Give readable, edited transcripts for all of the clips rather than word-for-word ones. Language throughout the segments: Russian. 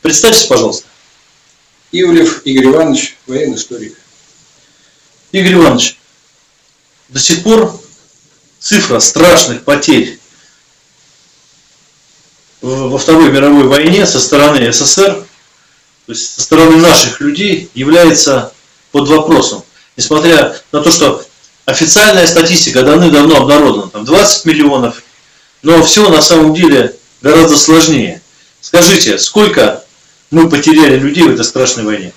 Представьтесь, пожалуйста. Ивлев Игорь Иванович, военный историк. Игорь Иванович, до сих пор цифра страшных потерь во Второй мировой войне со стороны СССР, то есть со стороны наших людей, является под вопросом. Несмотря на то, что официальная статистика давным-давно обнародована, там 20 миллионов, но все на самом деле гораздо сложнее. Скажите, сколько мы потеряли людей в этой страшной войне?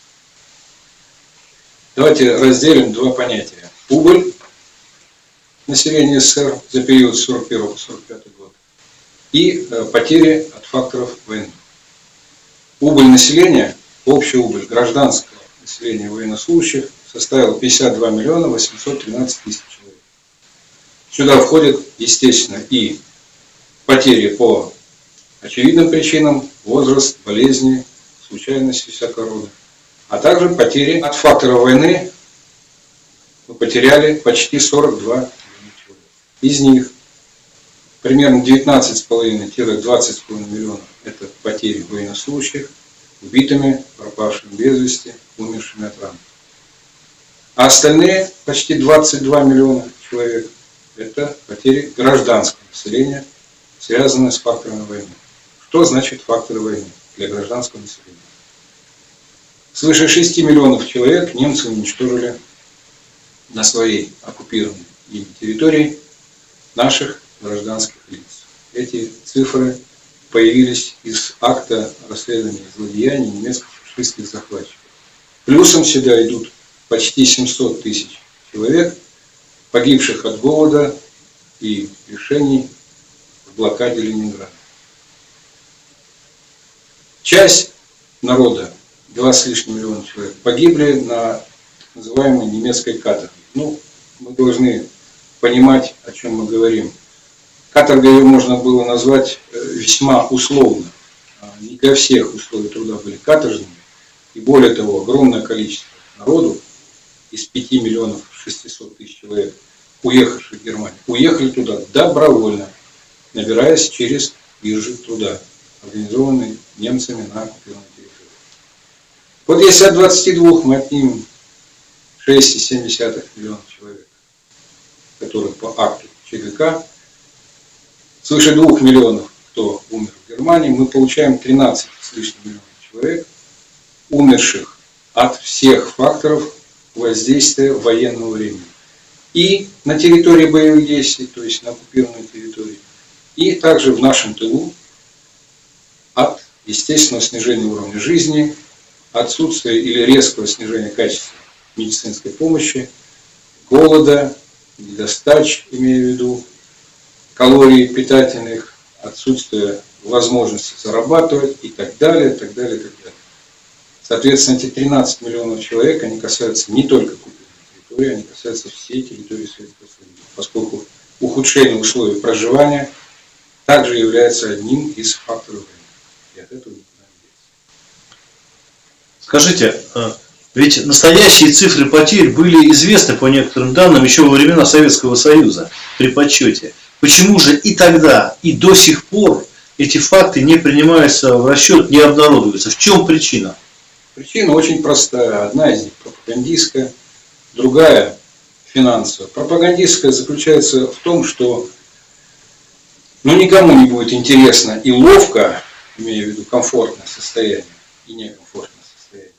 Давайте разделим два понятия. Убыль населения СССР за период с 1941 по 1945 год и потери от факторов войны. Убыль населения, общая убыль гражданского населения военнослужащих составила 52 миллиона 813 тысяч человек. Сюда входят, естественно, и потери по очевидным причинам, возраст, болезни, случайности всякого рода, а также потери от фактора войны. Мы потеряли почти 42 миллиона человек. Из них примерно 19,5-20,5 миллионов это потери военнослужащих, убитыми, пропавшими без вести, умершими от ран. А остальные почти 22 миллиона человек это потери гражданского населения, связанные с факторами войны. Что значит факторы войны для гражданского населения? Свыше 6 миллионов человек немцы уничтожили на своей оккупированной ими территории наших гражданских лиц. Эти цифры появились из акта расследования злодеяний немецких фашистских захватчиков. Плюсом сюда идут почти 700 тысяч человек, погибших от голода и лишений в блокаде Ленинграда. Часть народа, 2 с лишним миллиона человек, погибли на так называемой немецкой каторге. Мы должны понимать, о чем мы говорим. Каторгой ее можно было назвать весьма условно. Не для всех условия труда были каторжными. И более того, огромное количество народу из 5 миллионов 600 тысяч человек, уехавших в Германию, уехали туда добровольно, набираясь через биржи труда, организованные немцами на оккупированной территории. Вот если от 22 мы отнимем 6,7 миллиона человек, которые по акту ЧГК, свыше 2 миллионов, кто умер в Германии, мы получаем 13 с лишним миллионов человек, умерших от всех факторов воздействия военного времени. И на территории боевых действий, то есть на оккупированной территории, и также в нашем тылу от естественного снижения уровня жизни, отсутствия или резкого снижения качества медицинской помощи, голода, недостач, имея в виду калорий питательных, отсутствие возможности зарабатывать и так далее, так далее, так далее. Соответственно, эти 13 миллионов человек, они касаются не только оккупированной территории, они касаются всей территории Советского Союза, поскольку ухудшение условий проживания также является одним из факторов войны. И от этого никуда не деться. Скажите, ведь настоящие цифры потерь были известны по некоторым данным еще во времена Советского Союза при подсчете. Почему же и тогда, и до сих пор эти факты не принимаются в расчет, не обнародуются? В чем причина? Причина очень простая. Одна из них пропагандистская, другая финансовая. Пропагандистская заключается в том, что никому не будет интересно и ловко, имея в виду комфортное состояние и некомфортное состояние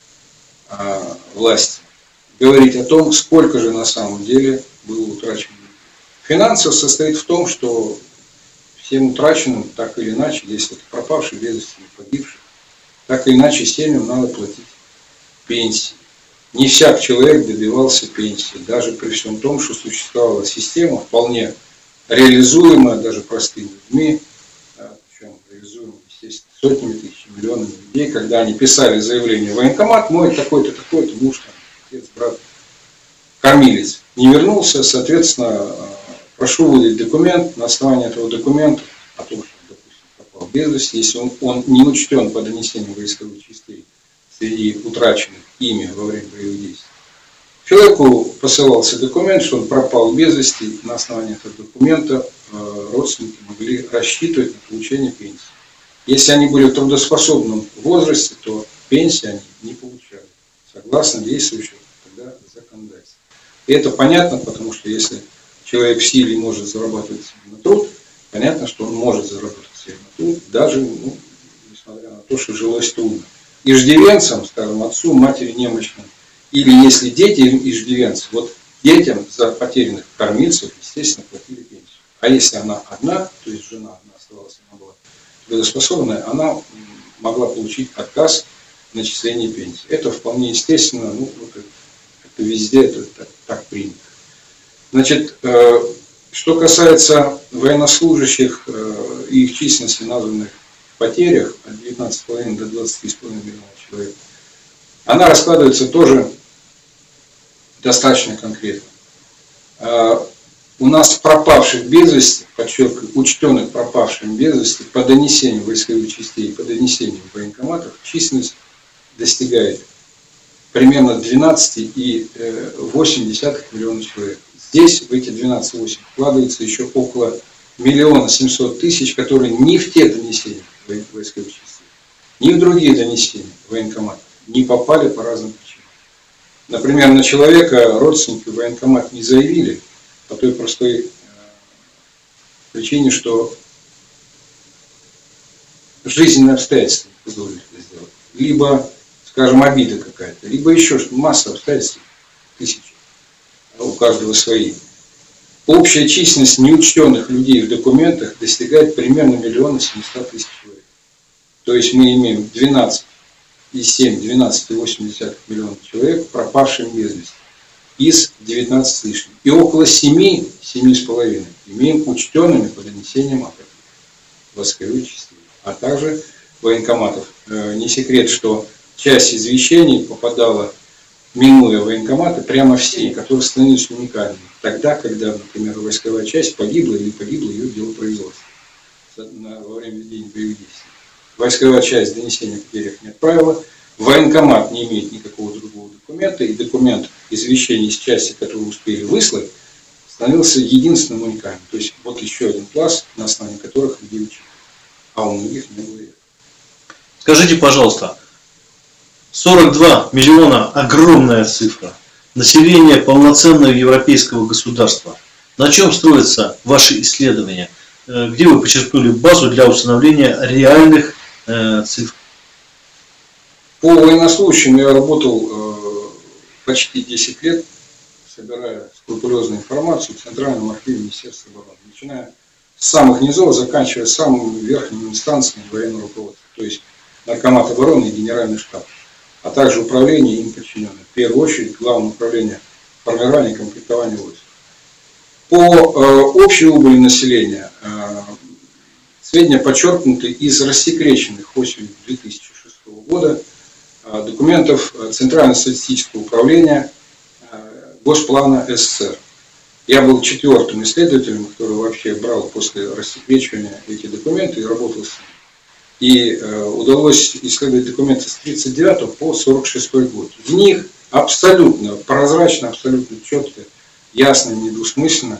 власти, говорить о том, сколько же на самом деле было утрачено. Финансово состоит в том, что всем утраченным, так или иначе, если это пропавшие без вести или погибшие, так или иначе семьям надо платить пенсии. Не всяк человек добивался пенсии, даже при всем том, что существовала система, вполне реализуемая даже простыми людьми, причем реализуемая, естественно, сотнями тысяч, миллионами людей, когда они писали заявление в военкомат, мой такой-то, такой-то муж, отец, брат, кормилец, не вернулся, соответственно, прошу выдать документ, на основании этого документа, о том, что, допустим, пропал без вести, если он не учтен по донесению войсковых частей среди утраченных ими во время боевых действий. Человеку посылался документ, что он пропал без вести, на основании этого документа родственники могли рассчитывать на получение пенсии. Если они были в трудоспособном возрасте, то пенсии они не получали, согласно действующему тогда законодательству. И это понятно, потому что если человек в силе может зарабатывать себе на труд, понятно, что он может заработать себе на труд, даже несмотря на то, что жилось трудно. Иждивенцам, скажем, отцу, матери немощным, или если дети иждивенцы, вот детям за потерянных кормильцев, естественно, платили пенсию. А если она одна, то есть жена одна оставалась, она была трудоспособная, она могла получить отказ в начислении пенсии. Это вполне естественно, это везде это так принято. Значит, что касается военнослужащих и их численности, названных в потерях от 19,5 до 20,5 миллионов человек, она раскладывается тоже достаточно конкретно. У нас пропавших без вести, подчеркиваю, учтенных пропавших без вести по донесению войсковых частей, по донесению военкоматов, численность достигает примерно 12,8 миллиона человек. Здесь в эти 12,8 вкладывается еще около 1 700 000, которые ни в те донесения войсковых частей, ни в другие донесения военкоматов не попали по разным причинам. Например, на человека родственники в военкомат не заявили по той простой причине, что жизненные обстоятельства позволили это сделать. Либо, скажем, обида какая-то, либо еще масса обстоятельств, тысячи, у каждого свои. Общая численность неучтенных людей в документах достигает примерно 1 700 000 человек. То есть мы имеем 12,8 миллиона человек, пропавшим без вести, из 19 с лишним. И около 7,5 имеем учтенными по донесениям войсковых частей, а также военкоматов. Не секрет, что часть извещений попадала, минуя военкоматы, прямо в сеть, которые становились уникальными. Тогда, когда, например, войсковая часть погибла или погибло ее дело производства во время ведения боевых действий. Войсковая часть донесения о потерях не отправила, военкомат не имеет никакого другого документа, и документ извещения из части, которую успели выслать, становился единственным уникальным. То есть вот еще один класс, на основании которых людей учили. А у многих не было. Скажите, пожалуйста, 42 миллиона – огромная цифра. Население полноценного европейского государства. На чем строятся ваши исследования? Где вы почерпнули базу для установления реальных цифр? По военнослужащим я работал почти 10 лет, собирая скрупулезную информацию в Центральном архиве Министерства обороны. Начиная с самых низов, заканчивая самыми верхними инстанциями военного руководства. То есть Наркомат обороны и Генеральный штаб, а также управление им подчиненных. В первую очередь Главное управление формирования и комплектования войск. По общей убыли населения сведения подчеркнуты из рассекреченных осенью 2006 года документов Центрального статистического управления Госплана СССР. Я был 4-м исследователем, который вообще брал после рассекречивания эти документы и работал с ними. И удалось исследовать документы с 1939 по 1946 год. В них абсолютно прозрачно, абсолютно четко, ясно, недвусмысленно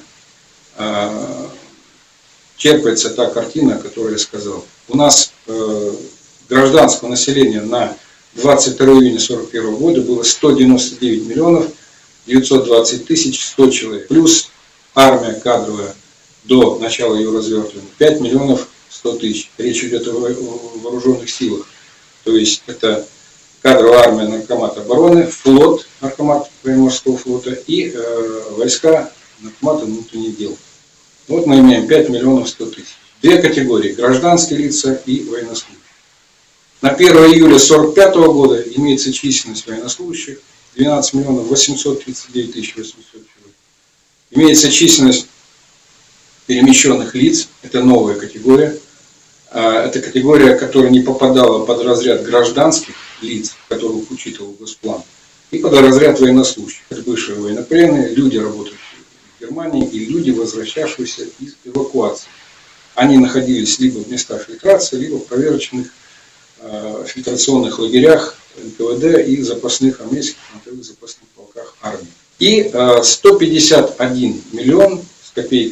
черпается та картина, о которой я сказал. У нас гражданского населения на 22 июня 1941 года было 199 миллионов 920 тысяч 100 человек. Плюс армия кадровая до начала ее развертывания 5 миллионов 100 тысяч. Речь идет о вооруженных силах. То есть это кадровая армия Наркомата обороны, флот Наркомата военно-морского флота и войска Наркомата внутренних дел. Вот мы имеем 5 миллионов 100 тысяч. Две категории: гражданские лица и военнослужащие. На 1 июля 1945 года имеется численность военнослужащих 12 миллионов 839 тысяч 800 человек. Имеется численность перемещенных лиц, это новая категория. Это категория, которая не попадала под разряд гражданских лиц, которых учитывал Госплан, и под разряд военнослужащих. Это бывшие военнопленные, люди, работающие в Германии, и люди, возвращавшиеся из эвакуации. Они находились либо в местах фильтрации, либо в проверочных фильтрационных лагерях НКВД и запасных армейских фронтовых запасных полках армии. И 151 миллион с копейками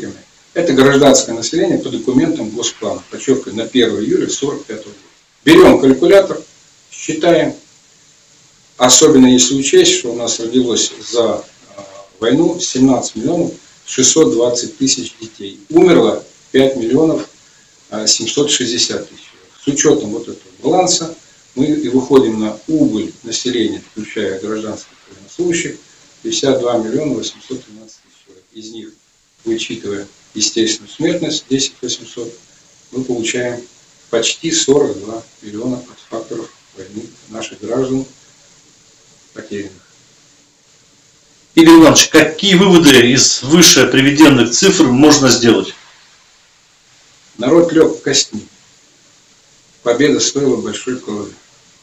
Это гражданское население по документам Госплана, подчеркиваю, на 1 июля 1945 года. Берем калькулятор, считаем, особенно если учесть, что у нас родилось за войну 17 миллионов 620 тысяч детей. Умерло 5 миллионов 760 тысяч. С учетом вот этого баланса мы и выходим на убыль населения, включая гражданских военнослужащих, 52 миллиона 813 тысяч человек. Из них, вычитывая естественную смертность 10 800, мы получаем почти 42 миллиона от факторов войны наших граждан потерянных. Игорь Иванович, какие выводы из выше приведенных цифр можно сделать? Народ лег костьми. Победа стоила большой крови.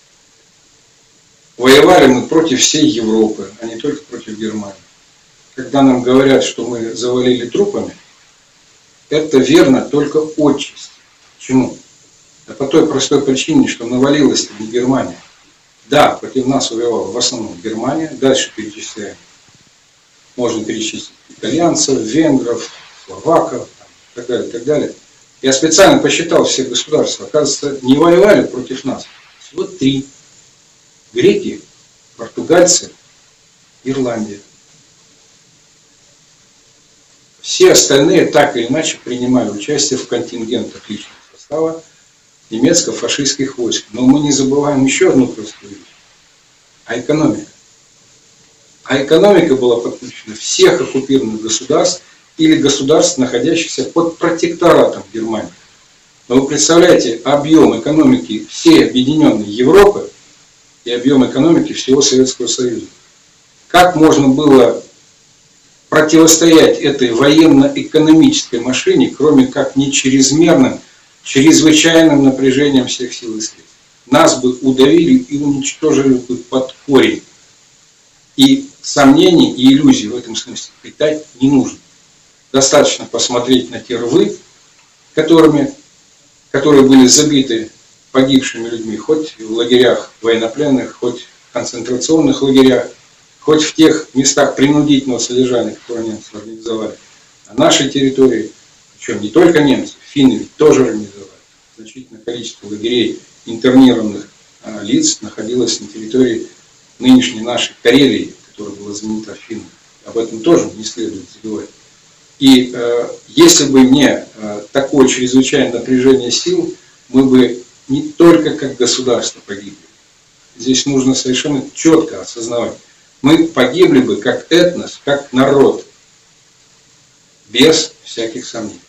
Воевали мы против всей Европы, а не только против Германии. Когда нам говорят, что мы завалили трупами, это верно только отчасти. Почему? Да по той простой причине, что навалилась не Германия. Да, против нас воевала в основном Германия. Дальше перечисляем. Можно перечислить итальянцев, венгров, словаков, и так далее, и так далее. Я специально посчитал все государства. Оказывается, не воевали против нас. Всего 3. Греки, португальцы, Ирландия. Все остальные так или иначе принимали участие в контингентах личного состава немецко-фашистских войск. Но мы не забываем еще одну простую вещь. А экономика. А экономика была подключена всех оккупированных государств или государств, находящихся под протекторатом Германии. Но вы представляете объем экономики всей объединенной Европы и объем экономики всего Советского Союза. Как можно было противостоять этой военно-экономической машине, кроме как не чрезмерным, чрезвычайным напряжением всех сил и средств? Нас бы удавили и уничтожили бы под корень. И сомнений и иллюзий в этом смысле питать не нужно. Достаточно посмотреть на те рвы, которые были забиты погибшими людьми, хоть в лагерях военнопленных, хоть в концентрационных лагерях, хоть в тех местах принудительного содержания, которые немцы организовали. На нашей территории, причем не только немцы, финны ведь тоже организовали. Значительное количество лагерей интернированных лиц находилось на территории нынешней нашей Карелии, которая была занята финнами. Об этом тоже не следует забывать. И если бы не такое чрезвычайное напряжение сил, мы бы не только как государство погибли. Здесь нужно совершенно четко осознавать. Мы погибли бы как этнос, как народ, без всяких сомнений.